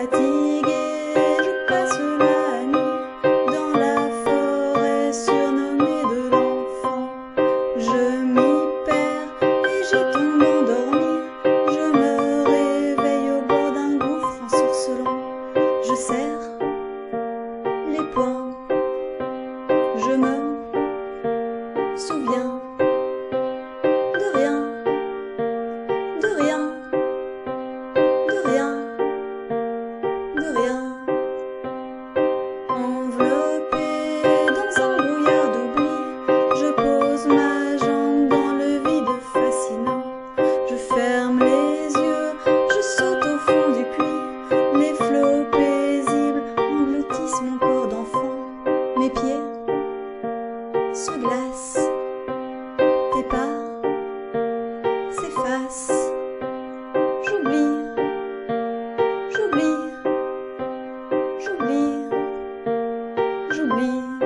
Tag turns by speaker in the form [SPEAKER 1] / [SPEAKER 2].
[SPEAKER 1] fatiguée, je passe la nuit dans la forêt surnommée de l'enfant. Je m'y perds et j'y tombe endormie. Je me réveille au bord d'un gouffre en surcelant. Je serre les poings. Je me souviens de rien, de rien, de rien, de rien. Enveloppée dans un brouillard d'oubli, je pose ma jambe dans le vide fascinant. Je ferme les yeux, je saute au fond du puits. Les flots paisibles engloutissent mon corps d'enfant. Mes pieds se glacent, tes pas s'effacent. J'oublie, j'oublie, j'oublie, j'oublie.